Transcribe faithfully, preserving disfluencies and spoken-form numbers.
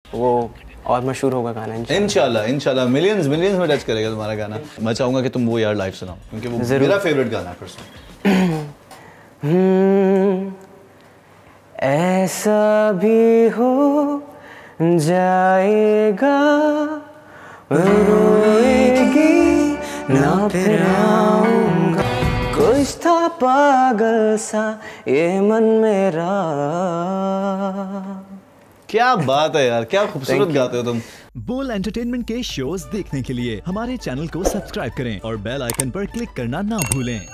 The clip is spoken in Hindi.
वो और मशहूर होगा गाना इंशाल्लाह। इंशाल्लाह मिलियंस मिलियंस में टच करेगा तुम्हारा गाना। मैं चाहूँगा कि तुम वो यार लाइव सुनाओ क्योंकि वो मेरा फेवरेट गाना है पर्सनली। ऐसा भी हो जाएगा रोएगी ना फिर आऊंगा, कुछ था पागल सा ये मन मेरा। क्या बात है यार, क्या खूबसूरत गाते हो तुम। बोल एंटरटेनमेंट के शोज देखने के लिए हमारे चैनल को सब्सक्राइब करें और बेल आइकन पर क्लिक करना ना भूलें।